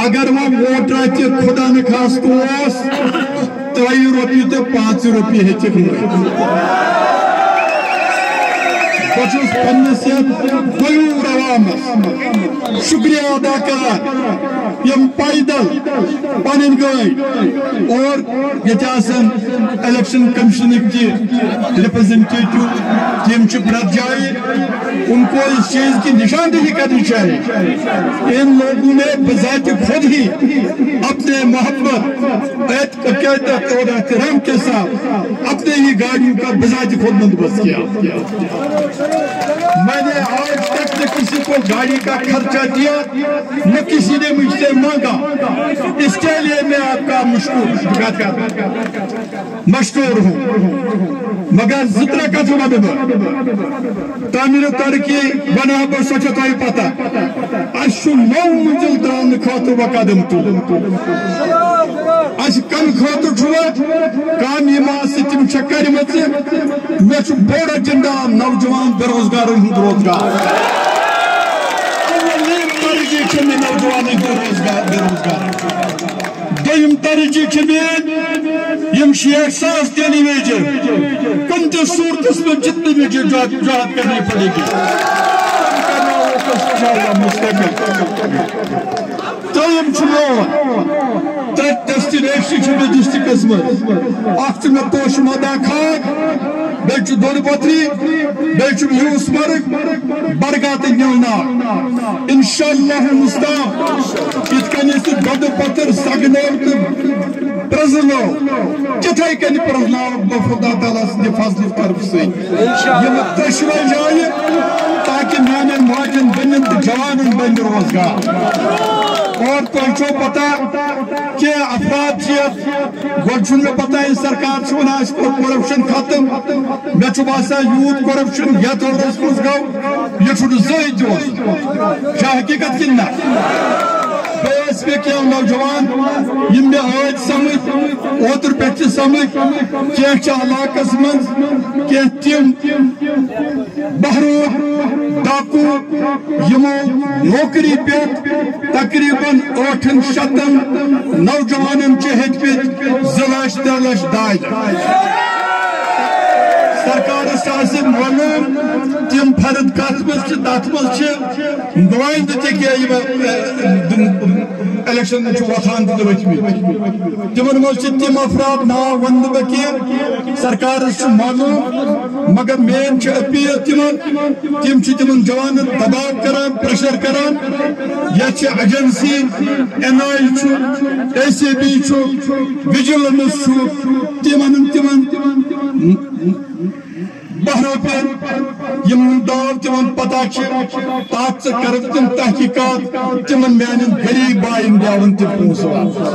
اگر وہ ووٹ رات خدا نخواستہ 3 روپیہ تو 5 روپیہ ہیچک بچوس پنس غیور عوامس شکریہ ادا کران یم پیدل پنن گاڑی اور یتاسن الیکشن کمیشن کی ریپرزنٹیٹیو تم پرت جائے ان کو اس چیز کی نشاندہی کرنی چاہیے ان لوگوں نے بذات خود ہی اپنے محبت عقیدت اور احترام کے ساتھ اپنے ہی گاڑیوں کا بذات خود بندوبست کیا میں نے آج تک نہ کسی کو گاڑی کا خرچہ دیا نہ کسی نے مجھ سے مانگا اس کے لیے میں آپ کا مشکور ہوں مگر زترہ کا جو مدد تعمیر ترقی بنا پر سوچتا ہی پتا اشو نو منزل دران خاطر و قدم تو اش کم خاطر چھوا کام یہ ماں سے تم چکر مت میں چھو بڑا جنڈا نوجوان بے روزگار ہند روزگار اولین ترجیح چھو میں نوجوان بے روزگار دویم ترجیح چھو میں یم شیخ ساس دینی ویجے کن تے صورتس میں جتنی بھی جہاد کرنی پڑے گی دویم چھو میں ترک ڈیسٹینیشن چھو میں ڈسٹرکٹس میں اخ چھو میں توش مادا کھاک بیچ دون پتری بیچ یوس مرگ برگات نیلنا انشاءاللہ مستعام اتکنی سے دود پتر سگنور پرزنو کتھائی کنی پرزنو بخدا تعالیٰ سے فضل طرف سے یہ متشوہ جائے تاکہ میانے مواجن بنن جوانن بن روزگار اور پہنچو پتا کہ افراد چیت گوڑشن میں پتا ہے سرکار چھونا اس کو کرپشن ختم میں چھواسا یوت کرپشن یا تو رسکوز گو یہ چھوڑ زائد جو شاہ حقیقت کننا بیس پہ کیا نوجوان یم میں آج سمجھ اوتر پیچ سمجھ کیا علاقہ سمجھ کیا تیم بہرو ڈاکو یمو نوکری پیت تقریباً 800 نوجوانن چہت پیت 2 لاش دائی سرکار سازم ونم تم فرد کاتمس داتمس نمائند کیا الیکشن وطان تمن مز تم افراد نا ون بہ سرکار معلوم مگر مین اپیل تم تم جوان دباؤ کران پریشر کران یہ agency N I ACB vigilance تمن بہرو پر یم داو تمن پتا تات سے کر تم تحقیقات تمن میان غریب بائن داون تم پونسو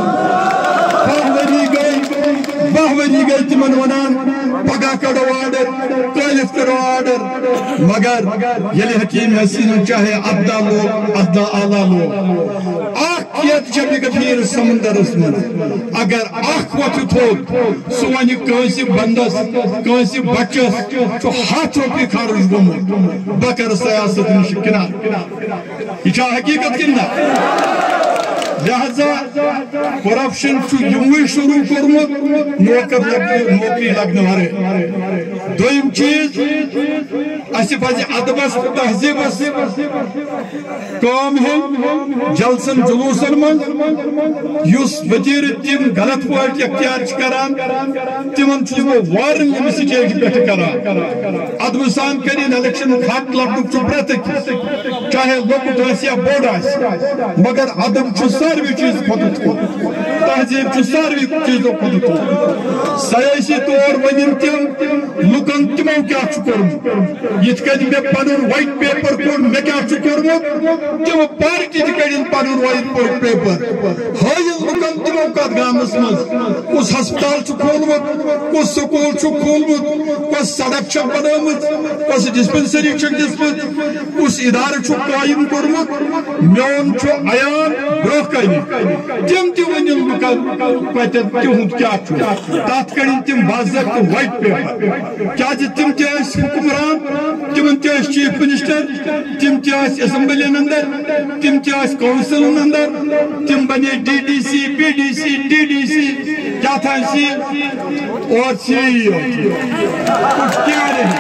10 ؤری گئی تمن ونان پگہ کڑو آرڈر کالف کرو آرڈر مگر یلی حکیم حسین چاہے ابدا لوگ ابدا آلہ لوگ آخ کیت جب گفیر سمندر اسمن اگر آخ وقت تھوک سوانی کانسی بندس کانسی بچس تو 7 روپی خارج گمت بکر سیاست نشکنا یہ چاہ حقیقت کننا لہذا کرپشن یموی شروع کرمت نوکری لگنے والے دویم چیز اسی پزِ ادبس تہذیبس کام ہے جلسن جلوسن من یس وزیر تم غلط پٲٹھۍ اختیار کران تمن وارن یم سٹیج پہ کران ادب سان کرین الیکشن حق لڑنک پرت چاہے لۄکُٹ آسہِ یا بوٚڑ آسہِ مگر ادب ساروی چیز کھوتہٕ تھوٚد تہذیب ساروی چیزو کھوتہٕ تھوٚد سیاسی طور ونن تم لُکن تمو کیا کورمُت یِتھ کٔنۍ مےٚ پنُن وائٹ پیپر کوٚر مےٚ کیا کورمُت تمو پارٹی تہِ کڑن پنُن وائٹ پیپر ہٲیِن لُکن تمو کتھ گامس منٛز کُس ہسپتال کھولمُت کُس سکوٗل کھولمُت کُس سڑک چھِ بنٲومٕژ کُس ڈسپنسری چھِ دِژمٕژ کُس ادارٕ چھُ قٲیِم کوٚرمُت میون چھُ عیان برونٛہہ کنہِ تم تہِ ؤنِن لُکن کتٮ۪ن تِہُنٛد کیٛاہ چھُ تتھ کڑن تم باضٲبطہٕ وائٹ پیپر کیٛازِ تم تہِ ٲسۍ حُکمران تمن چیف منسٹر تم اسمبلی اندر تم کونسل اندر تم بنے DDC PDC TDC کیا تھا سی اور CEO کچھ کیا رہے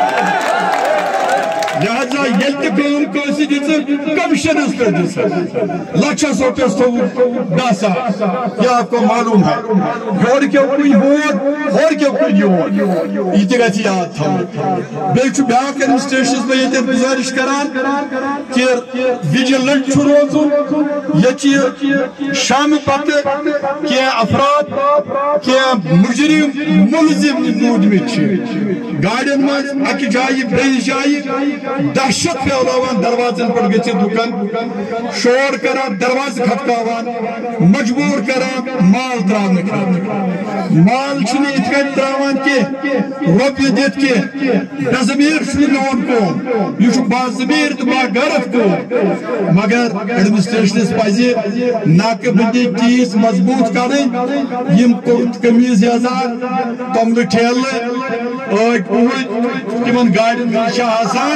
لہذا یل تم کنسی کمشنس پہ لچھس روپیس تھو 10,000 یہ آپ کو معلوم ہے ہور کیوں کوئی ہور کیوں کوئی یہ تھی گئی یاد تھا بیچ بیاک ایڈمنسٹریشنس میں یہ گزارش کران کہ ویجیلنٹ روزن یہ شام پتہ کہ افراد کہ مجرم ملزم روزمت گاڑین مز اکہ جائیں بیس جائیں دہشت پھیلاوان دروازن پر گھت دکان شور کران دروازہ کھٹکاوان مجبور کران مال تراون مال چھنہ ات کن تراوان کی روپیہ دت کی بزمیر چھنہ میون کو یہ باضمیر تو باغرض کو مگر ایڈمنسٹریشنس پزِ ناکہ بندی چیز مضبوط کریں یم کرت قمیض یزار توملہ ٹھیلہ ٲٹۍ پوٗتۍ تمن گاڑین آسان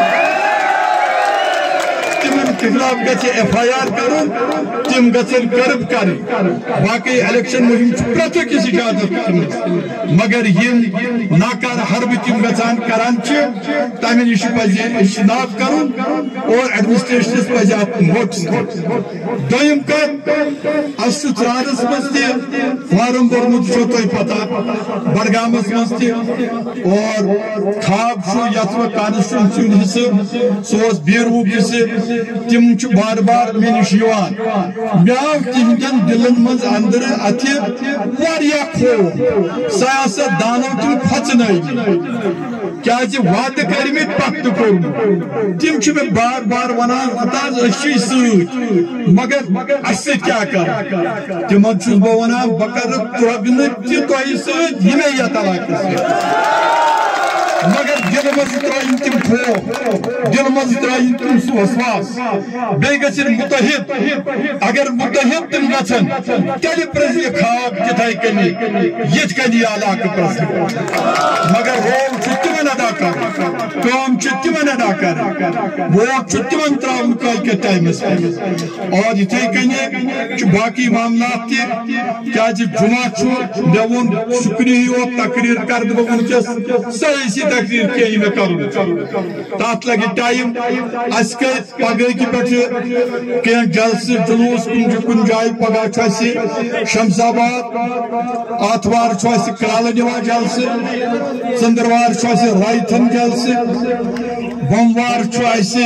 تمن خلاف گژھِ FIR کرن تم گژھن کرب کریں باقی الیکشن مہم پرٛٮ۪تھ أکِس اجازت کرنس مگر یم ناکار حربہ تم گژھان کران تمہ نش پزِ اجتناب کرن اور ایڈمنسٹریشنس پزِ اتھ نوٹس دویم کتھ اس ژرارس مز تہ فارم بھرمت چھو تۄہہِ پتہ بڈگامس مز تہ اور خاب یتھ منٛز کانسٹیچوینسی ہُنٛد حصہٕ سُہ اوس بیروٗک حصہٕ تم بار بار مے نش مےٚ آو تہندین دلن مز اندر اتہ واریاہ خوف سیاست دانو تم کھۄژنٲومٕتۍ کیازِ وعدٕ کٔرمٕتۍ پتہٕ تہِ کوٚرمُت تم مےٚ بار بار ونان ہتاز أسۍ چھِ سۭتۍ مگر اَسہِ سۭتۍ کیٛاہ کر تمن چھُس بہٕ ونان بہٕ کرٕ ترٛۄگنہٕ تہِ تۄہہِ سۭتۍ ییٚمے یتھ علاقس مگر دل مز ترٛٲیِن تم خوف دل مز ترٛٲیِن تم سُہ وسواس بیٚیہِ گژھن مُتحد اگر مُتحد تم گژھن تیٚلہِ پرٛزِ یہِ خاب تِتھَے کٔنی یِتھ کٔنی یہِ علاقہٕ پرٛزِ مگر رول چھُ تِمن ادا کرُن کٲم چھِ تِمن ادا کرٕنۍ ووٹ چھُ تِمن ترٛاوُن کٲلکٮ۪تھ ٹایمس پٮ۪ٹھ اور یِتھَے کٔنی چھُ باقٕے معاملات تہِ کیٛازِ جمعہ چھُ مےٚ ووٚن شُکریہ یوت تقریٖر کرٕ بہٕ وٕنکٮ۪س سٲرسٕے تقریٖر کینٛہہ مےٚ کرُن تتھ لگہِ ٹایم اَسہِ کٔرۍ پگہٕکہِ پٮ۪ٹھٕ کینٛہہ جلسہٕ جلوٗس کُنہِ جایہِ پگہہ چھُ اَسہِ شمساباد آتھوار چھُ اَسہِ کرٛالہٕ نِوان جلسہٕ ژٔنٛدٕروار چھُ اَسہِ رایتھن جلسہٕ بوموار چھُ اَسہِ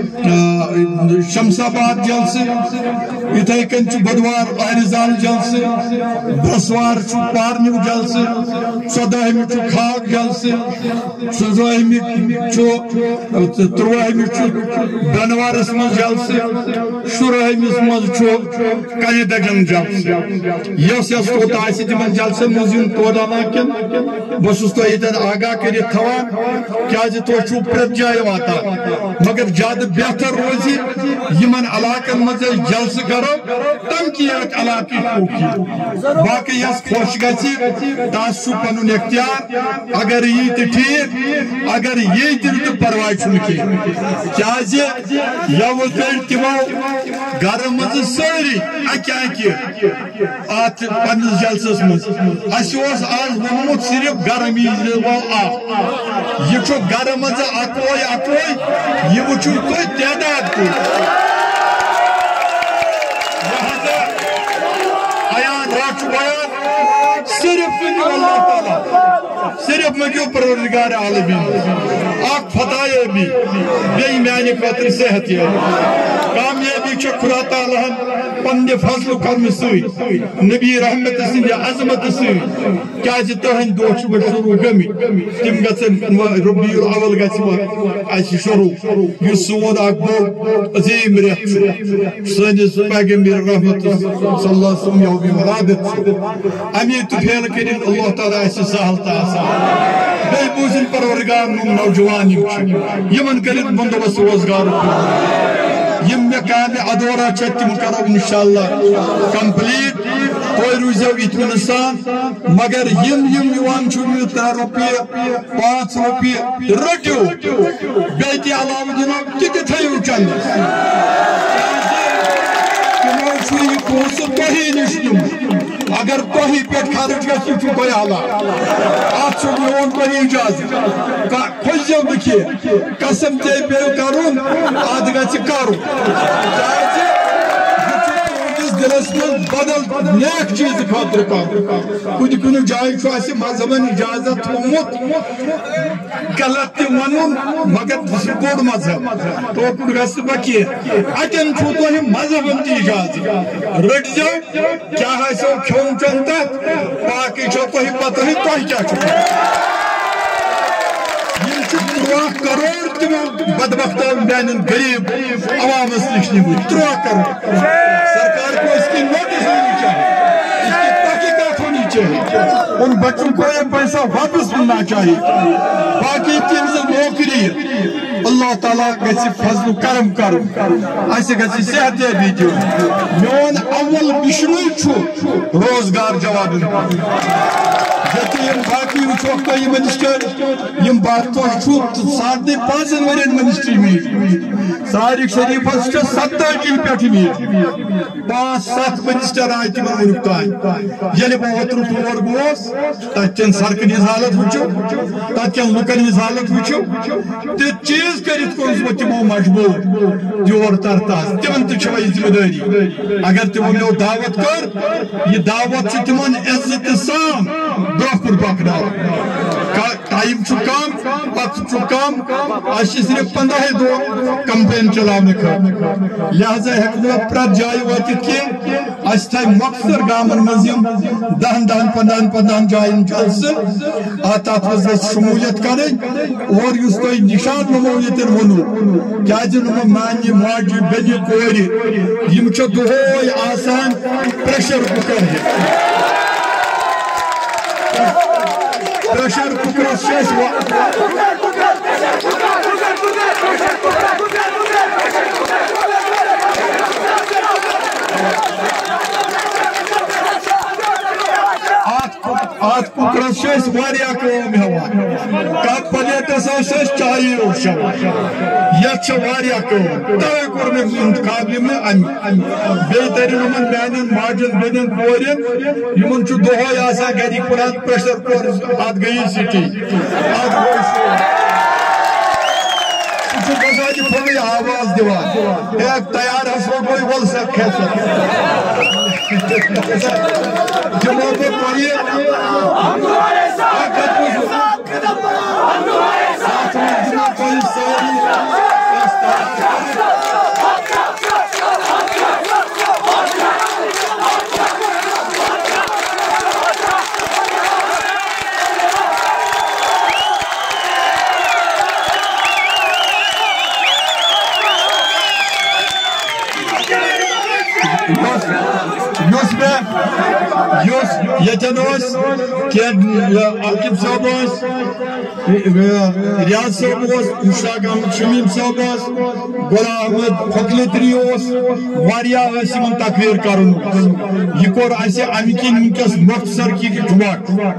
شمساباد جلسہٕ یِتھَے کٔنۍ چھُ بۄدوار اہرِزال جلسہٕ برٛسوار چھُ پارنِو جلسہٕ ژۄدہمہِ چھُ خاک جلسہٕ ژۄدہمہِ چھُ ترٛوُہمہِ چھُ بنوارس منٛز جلسہٕ شُرہمِس منٛز چھُ کنہِ دگن جلسہٕ یۄس توٚت آسہِ تِمن جلسن منٛز یُن تور انا کِنہٕ بہٕ چھُس تۄہہِ ییٚتٮ۪ن آگاہ کٔرِتھ تھاوان کیٛازِ تُہۍ چھُو پرٛٮ۪تھ جایہِ واتان مگر زیادٕ بہتر روزِ یِمن علاقن منٛز أسۍ جلسہٕ کرو تمہِ کہِ یتھ علاقٕچ خوٗبی باقٕے یس خۄش گژھِ تس چھُ پنُن اختیار اگر یی تہِ ٹھیٖک اگر یی تہِ نہٕ تہٕ پرواے چھُنہٕ کینٛہہ کیٛازِ یوٕ کٔرۍ تِمو گرٕ منٛزٕ سٲری اکہِ اکہِ اتھ پننِس جلسس منٛز اسہِ اوس آز ووٚنمُت صرف گرٕ میٖز وول اکھ یہِ چھُ گرٕ منٛزٕ اکوے یہِ وٕچھِو تُہۍ تعداد کوٗت لہذا عیان رات چھُ بیان صرف اللہ تعالیٰ صرف مگیو پروردگار عالمین اکھ فتایبی بیٚیہِ میانہِ خٲطرٕ صحت کامیابی چھِ خدا تعالیٰ ہن پننہِ فضلہٕ کرنہٕ سۭتۍ نبی رحمت سٕنٛدِ عظمت سۭتۍ کیٛازِ تٕہنٛدۍ دۄہ چھِ وۄنۍ شروٗع گٔمٕتۍ تِم گژھن ربیع الاول گژھِ وۄنۍ اَسہِ شروٗع یُس سون اکھ بوٚڑ عظیٖم رٮ۪تھ چھُ سٲنِس پیغمبر رحمت صلی اللہ علیہ وسلم یومِ ولادت چھُ امی تہِ پھیل کٔرِتھ اللہ تعالیٰ آسہِ سہل تہٕ آسان بیٚیہِ بوٗزِن پروردگار نوجوان یِم چھِ یِمن کٔرِتھ بندوبست روزگار یم مےٚ کامہِ ادورا چھِ تِم کرو انشاءاللہ کمپلیٹ توی روزیو اطمینان سان مگر یم یوان چھو 3 روپیہ 5 روپیہ رٹیو بیتی علاوہ دنو تیتی تھیو چندس تمو چھو یہ پونسہ توہی نشنم اگر توہی پیٹ خارج گژھو چھو توہی حالات ات چھو میون توہی اجازت کھوجو بکھی قسم تے پیو کرون اد گژھِ کرون دلس من بدل نیک چیز خاطر کن جائے مذہبن اجازت تھومت غلط تہ ون مگر بوڑ مذہب توکن گھس کی اتن تہ مذہبن تہ اجازت رٹ جو کیا آسو کھون چون تک باقی چھو تہ پتہ تہ کیا 3 کروڑ تم بدبختوں میان غریب عوامس نش نمت 3 کروڑ سرکار کو اس کی نوٹس ہونی چاہیے اس کی تحقیقات ہونی چاہیے ان بچوں کو یہ پیسہ واپس ملنا چاہیے باقی تم سے نوکری اللہ تعالیٰ گژھِ فضل و کرم کرن اسہ گژھِ صحت یابی دین میون اول مشنوے چھُ روزگار جوابن باقی وچوک تو یہ منسٹر یم بات تو 5.5 ورین منسٹری میٹ سارک شریفس 70 پہ میٹ 5-7 منسٹر آئی تم ونک تان یل بہ اوتر تور گوس تتن سڑکن ہز حالت وچو تتن لکن ہز حالت وچو تہ چیز کرت کورس بہ تمو مجبور یور ترتا تمن تہ چھو ذمہ داری اگر تمو مے دعوت کر یہ دعوت چھ تمن عزت سان برکر پکنا ٹائم کم وقت کم صرف 15 دہ کمپین چلانے لہذا ہوں پریت جائیں واتت کی تھے مخصر گامن مزم 10-15 جائن جلسہ تر مز شمولیت کریں اور اس تھی نشان نمو یتن ونو کیا مانہ ماجہ بینہ کور دہوے آسان پریشر کُکر پریشر کُکر ات کُکرس کٲم ہیوان کتھ پلیٹس چایہِ یتھ توے کوٚر مےٚ انتخاب بیٚیہِ ترِ یِمن میانٮ۪ن ماجٮ۪ن بیٚنٮ۪ن کورٮ۪ن یِمن چھُ دۄہے آسان گرِکۍ ونان پریشر کُکر اتھ گٔیی سِٹی اتھ گوٚو پھوٚلٕے آواز دِوان ہے تیار ہسا گوٚے ول سا کھٮ۪ژ جموں میں کوئی عاقب صاحب ریاض صاحب مشتاق احمد شمیم صاحب غلام احمد فقلتری ان تقریر کرن یہ کور امہ کن ونکس مختصر کی جمع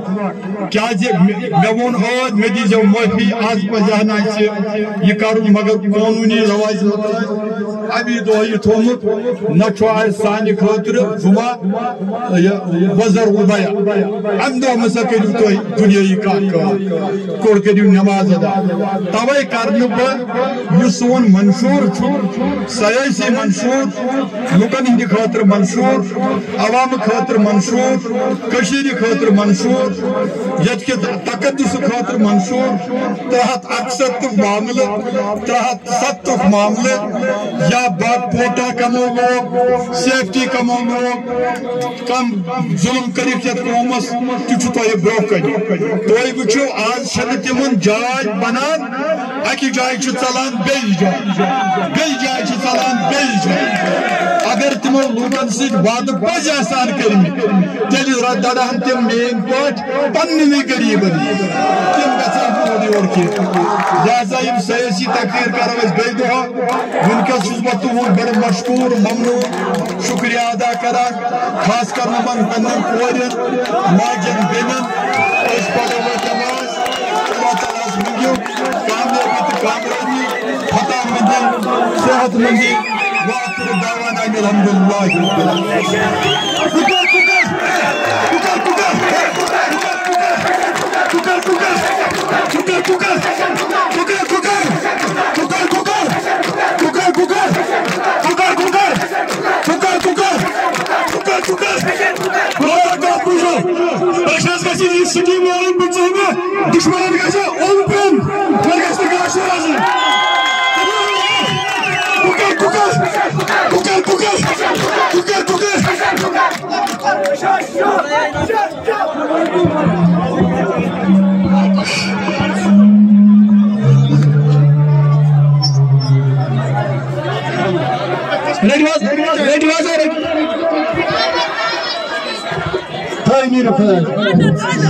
مے وون مے دیزو معافی آج پزہن یہ کرن مگر قانونی لوازمت ابھی دہ یہ تھومت نہ سانہ خاطر جمعہ وزر البیا ام دہ مسا کرو تھی دنیائی کور کرو نماز ادا توے کرنے بہ سون منشور سیاسی منشور لکن ہند خاطر منشور عوام خاطر منشور کشیر خاطر منشور یت کے تقدس خاطر منشور 368 معاملہ 370 معاملہ یا پوٹا کمو لوگ سیفٹی کمو لوگ کم ظلم کرت یت قومس تہ برو کن تھی وچو آج تمن جائے بنان اکہ جائے ژلان بیٚیہِ جائے ژلان بیٚیہِ جائے اگر تمو لوکن سۭتۍ وعدٕ پٔزۍ آسان کٔرمٕتۍ تیٚلہِ دَڑہن تِم میٲنۍ پٲٹھۍ پننہِ غریٖبن تِم گژھن نہٕ یور کینٛہہ لہذا یِم سیٲسی تقریر کرو أسۍ بیٚیہِ دۄہ وٕنکٮ۪س چھُس بہٕ تُہُنٛد بڑٕ مشکوٗر ممنوٗن شُکریہ ادا کران خاص کر یِمن پننٮ۪ن کورٮ۪ن ماجٮ۪ن بیٚنٮ۪ن أسۍ پرو نٮ۪ماز اللہ تعالیٰ منٛگِو کامیٲبی تہٕ کامیٲبی فتح مندی صحت مندی وآخر دعوانا ان الحمدللہ رب دشمنان گژھِ اوپن گژھِ نہٕ کٲشُر آسُن Ready,